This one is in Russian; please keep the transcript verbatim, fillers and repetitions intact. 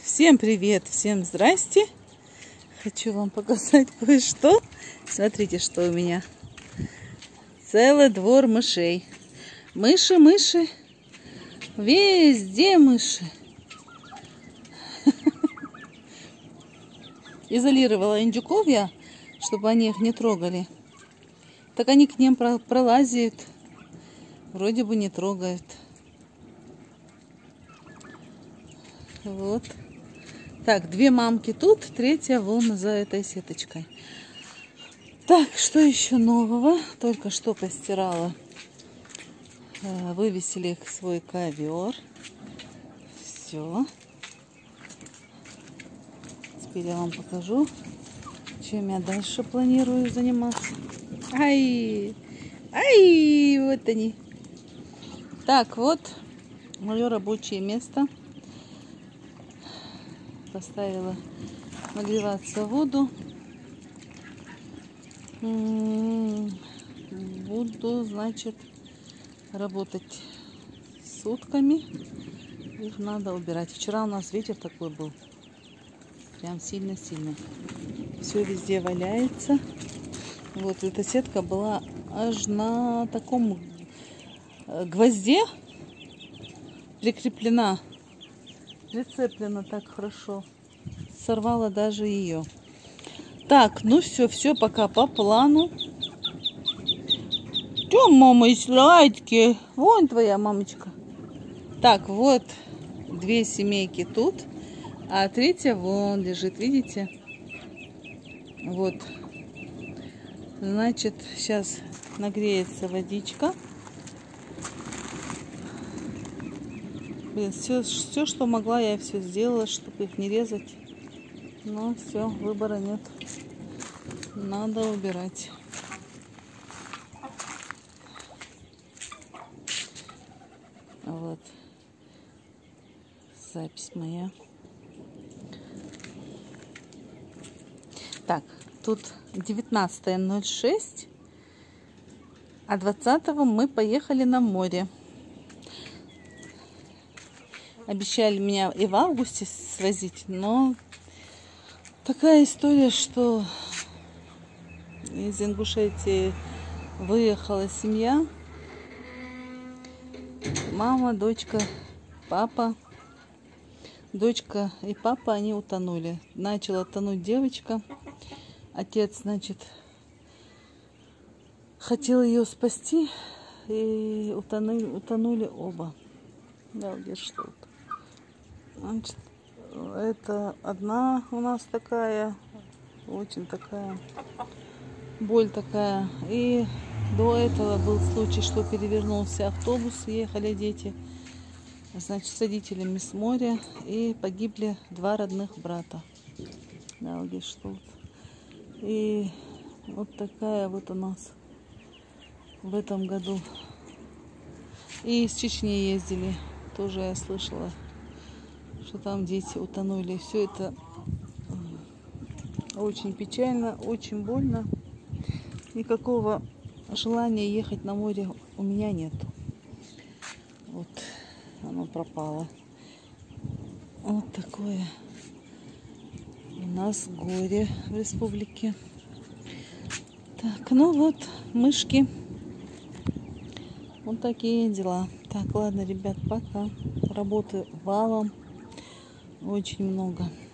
Всем привет, всем здрасте. Хочу вам показать кое-что. Смотрите, что у меня. Целый двор мышей. Мыши, мыши. Везде мыши. Изолировала индюков я, чтобы они их не трогали. Так они к ним пролазят. Вроде бы не трогают. Вот. Так, две мамки тут, третья вон за этой сеточкой. Так, что еще нового? Только что постирала. Вывесили свой ковер. Все. Теперь я вам покажу, чем я дальше планирую заниматься. Ай! Ай! Вот они. Так, вот мое рабочее место. Поставила нагреваться воду. Буду, значит, работать сутками. Их надо убирать. Вчера у нас ветер такой был. Прям сильно-сильно. Все везде валяется. Вот эта сетка была аж на таком гвозде прикреплена. Прицеплена так хорошо. Сорвала даже ее. Так, ну все, все пока по плану. Что, мама, сладкие? Вон твоя мамочка. Так, вот две семейки тут, а третья вон лежит, видите? Вот. Значит, сейчас нагреется водичка. Все, все, что могла, я все сделала, чтобы их не резать. Но все, выбора нет. Надо убирать. Вот. Запись моя. Так, тут девятнадцатое ноль шесть, а двадцатого мы поехали на море. Обещали меня и в августе свозить, но такая история, что из Ингушетии выехала семья. Мама, дочка, папа. Дочка и папа, они утонули. Начала тонуть девочка. Отец, значит, хотел ее спасти, и утонули, утонули оба. Да, где что-то. Значит, это одна у нас такая, очень такая, боль такая. И до этого был случай, что перевернулся автобус, ехали дети, значит, с родителями с моря, и погибли два родных брата. Да, где что-то. И вот такая вот у нас в этом году. И из Чечни ездили, тоже я слышала, что там дети утонули. Все это очень печально, очень больно. Никакого желания ехать на море у меня нет. Вот оно пропало. Вот такое у нас горе в республике. Так, ну вот, мышки. Вот такие дела. Так, ладно, ребят, пока. Работы валом. Очень много.